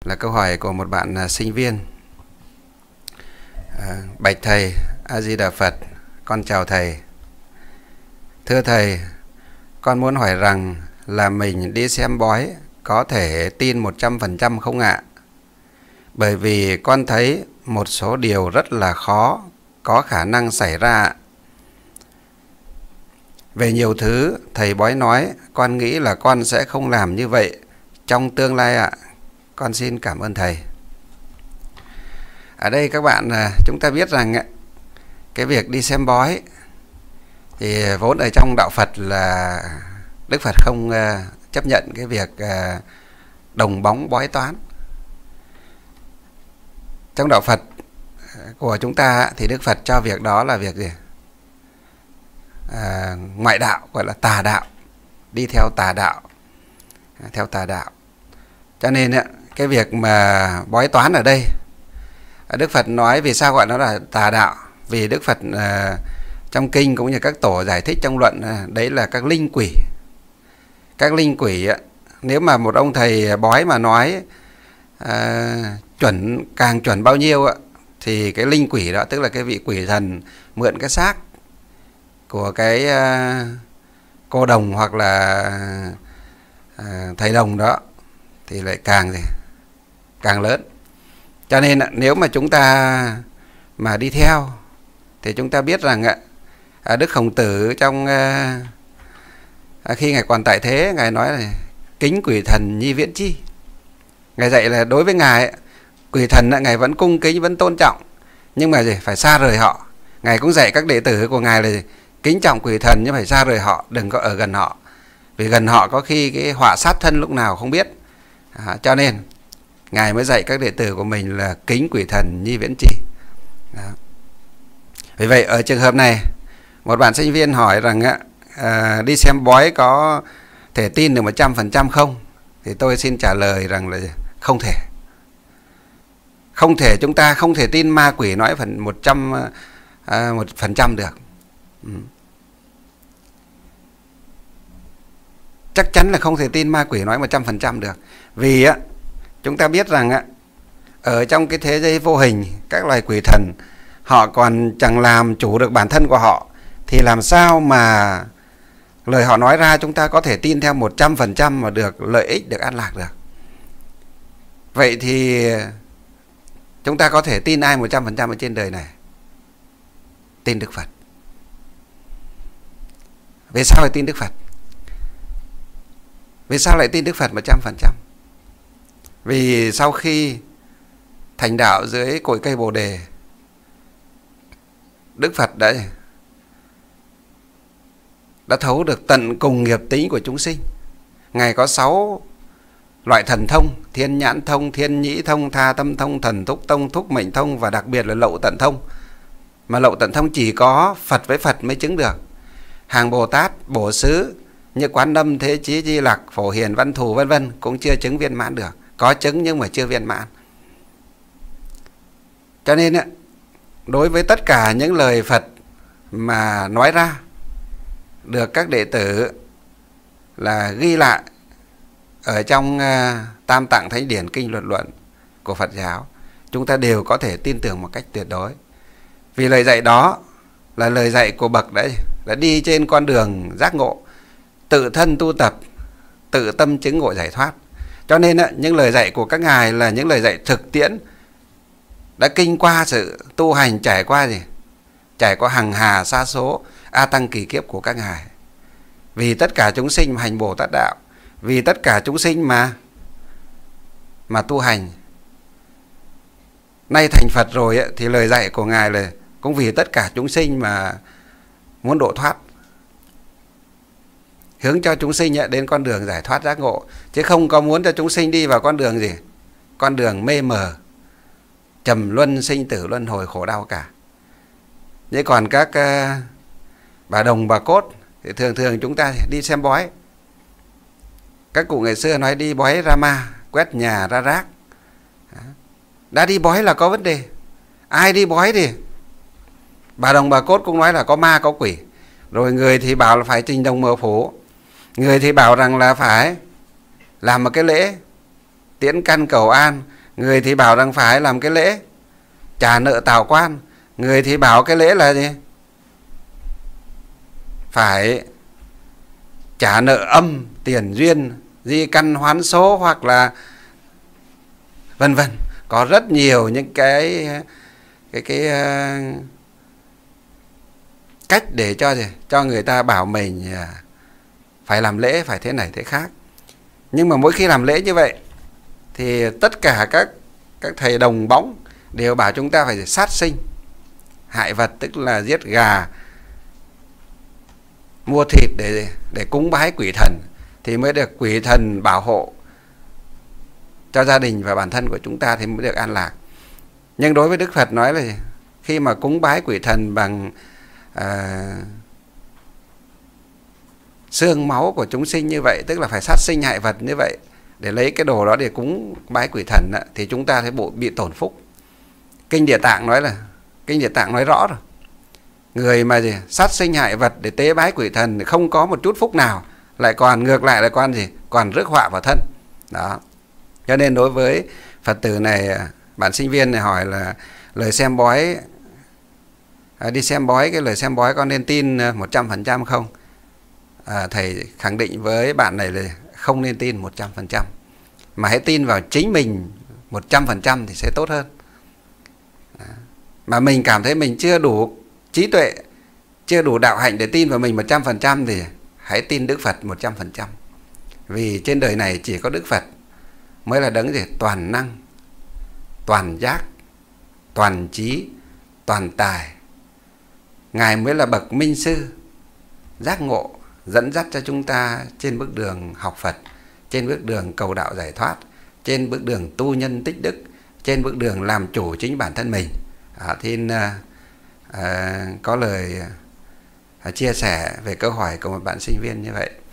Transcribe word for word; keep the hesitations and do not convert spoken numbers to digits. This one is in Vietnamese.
là câu hỏi của một bạn uh, sinh viên. À, bạch thầy, A Di Đà Phật, con chào thầy. Thưa thầy, con muốn hỏi rằng là mình đi xem bói có thể tin một trăm phần trăm không ạ? Bởi vì con thấy một số điều rất là khó có khả năng xảy ra ạ. Về nhiều thứ thầy bói nói, con nghĩ là con sẽ không làm như vậy trong tương lai ạ. Con xin cảm ơn thầy. Ở đây các bạn, chúng ta biết rằng cái việc đi xem bói thì vốn ở trong đạo Phật là Đức Phật không chấp nhận cái việc đồng bóng bói toán. Trong đạo Phật của chúng ta thì Đức Phật cho việc đó là việc gì? À, ngoại đạo, gọi là tà đạo, đi theo tà đạo, theo tà đạo. Cho nên cái việc mà bói toán ở đây, Đức Phật nói vì sao gọi nó là tà đạo? Vì Đức Phật uh, trong kinh cũng như các tổ giải thích trong luận, uh, đấy là các linh quỷ. Các linh quỷ, uh, nếu mà một ông thầy bói mà nói uh, chuẩn, càng chuẩn bao nhiêu, uh, thì cái linh quỷ đó, tức là cái vị quỷ thần mượn cái xác của cái uh, cô đồng hoặc là uh, thầy đồng đó thì lại càng gì? Càng lớn. Cho nên nếu mà chúng ta mà đi theo thì chúng ta biết rằng Đức Khổng Tử trong khi Ngài còn tại thế, Ngài nói là kính quỷ thần nhi viễn chi. Ngài dạy là đối với Ngài, quỷ thần Ngài vẫn cung kính, vẫn tôn trọng, nhưng mà gì? Phải xa rời họ. Ngài cũng dạy các đệ tử của Ngài là kính trọng quỷ thần nhưng phải xa rời họ, đừng có ở gần họ. Vì gần họ có khi cái họa sát thân lúc nào không biết. À, cho nên Ngài mới dạy các đệ tử của mình là kính quỷ thần nhi viễn chi. Đó. Vì vậy ở trường hợp này, một bạn sinh viên hỏi rằng à, đi xem bói có thể tin được một trăm phần trăm không? Thì tôi xin trả lời rằng là không thể. Không thể, chúng ta không thể tin ma quỷ nói phần một trăm phần trăm được. Ừ. Chắc chắn là không thể tin ma quỷ nói một trăm phần trăm được. Vì á, chúng ta biết rằng á, ở trong cái thế giới vô hình, các loài quỷ thần họ còn chẳng làm chủ được bản thân của họ, thì làm sao mà lời họ nói ra chúng ta có thể tin theo một trăm phần trăm mà được lợi ích, được an lạc được. Vậy thì chúng ta có thể tin ai một trăm phần trăm ở trên đời này? Tin Đức Phật. Vì sao lại tin Đức Phật? Vì sao lại tin Đức Phật một trăm phần trăm? Vì sau khi thành đạo dưới cội cây Bồ Đề, Đức Phật đã đã thấu được tận cùng nghiệp tính của chúng sinh. Ngài có sáu loại thần thông: thiên nhãn thông, thiên nhĩ thông, tha tâm thông, thần thúc thông, thúc mệnh thông và đặc biệt là lậu tận thông. Mà lậu tận thông chỉ có Phật với Phật mới chứng được. Hàng Bồ Tát, Bổ Xứ như Quán Âm, Thế Chí, Di Lặc, Phổ Hiền, Văn Thù vân vân cũng chưa chứng viên mãn được. Có chứng nhưng mà chưa viên mãn. Cho nên đối với tất cả những lời Phật mà nói ra được các đệ tử là ghi lại ở trong Tam Tạng Thánh Điển Kinh Luật Luận của Phật giáo, chúng ta đều có thể tin tưởng một cách tuyệt đối. Vì lời dạy đó là lời dạy của bậc đấy, đã đi trên con đường giác ngộ, tự thân tu tập, tự tâm chứng ngộ giải thoát. Cho nên những lời dạy của các ngài là những lời dạy thực tiễn, đã kinh qua sự tu hành, trải qua gì? Trải qua hằng hà sa số a tăng kỳ kiếp của các ngài. Vì tất cả chúng sinh mà hành Bồ Tát đạo, vì tất cả chúng sinh mà mà tu hành. Nay thành Phật rồi ấy, thì lời dạy của ngài là cũng vì tất cả chúng sinh mà muốn độ thoát, hướng cho chúng sinh đến con đường giải thoát giác ngộ, chứ không có muốn cho chúng sinh đi vào con đường gì? Con đường mê mờ, trầm luân, sinh tử luân hồi, khổ đau cả. Thế còn các uh, bà đồng bà cốt thì thường thường chúng ta đi xem bói. Các cụ ngày xưa nói đi bói ra ma, quét nhà ra rác. Đã đi bói là có vấn đề. Ai đi bói thì bà đồng bà cốt cũng nói là có ma có quỷ. Rồi người thì bảo là phải trình đồng mờ phủ, người thì bảo rằng là phải làm một cái lễ tiễn căn cầu an, Người thì bảo rằng phải làm cái lễ trả nợ tào quan, người thì bảo cái lễ là gì? Phải trả nợ âm, tiền duyên, di căn hoán số, hoặc là vân vân. Có rất nhiều những cái cái cái uh, cách để cho gì? Cho người ta bảo mình uh, phải làm lễ, phải thế này thế khác. Nhưng mà mỗi khi làm lễ như vậy thì tất cả các các thầy đồng bóng đều bảo chúng ta phải sát sinh hại vật, tức là giết gà, mua thịt để để cúng bái quỷ thần thì mới được quỷ thần bảo hộ cho gia đình và bản thân của chúng ta thì mới được an lạc. Nhưng đối với Đức Phật nói là khi mà cúng bái quỷ thần bằng à, xương máu của chúng sinh như vậy, tức là phải sát sinh hại vật như vậy để lấy cái đồ đó để cúng bái quỷ thần đó, thì chúng ta sẽ bị tổn phúc. Kinh Địa Tạng nói là Kinh Địa Tạng nói rõ rồi, người mà gì sát sinh hại vật để tế bái quỷ thần không có một chút phúc nào, lại còn ngược lại là con gì còn rước họa vào thân đó. Cho nên đối với Phật tử này, bạn sinh viên này hỏi là lời xem bói, à, đi xem bói, cái lời xem bói con nên tin một trăm phần trăm không? À, thầy khẳng định với bạn này là không nên tin một trăm phần trăm, mà hãy tin vào chính mình một trăm phần trăm thì sẽ tốt hơn. À, mà mình cảm thấy mình chưa đủ trí tuệ, chưa đủ đạo hạnh để tin vào mình một trăm phần trăm thì hãy tin Đức Phật một trăm phần trăm. Vì trên đời này chỉ có Đức Phật mới là đấng gì toàn năng, toàn giác, toàn trí, toàn tài. Ngài mới là bậc minh sư giác ngộ, dẫn dắt cho chúng ta trên bước đường học Phật, trên bước đường cầu đạo giải thoát, trên bước đường tu nhân tích đức, trên bước đường làm chủ chính bản thân mình. À, thì à, à, có lời à, chia sẻ về câu hỏi của một bạn sinh viên như vậy.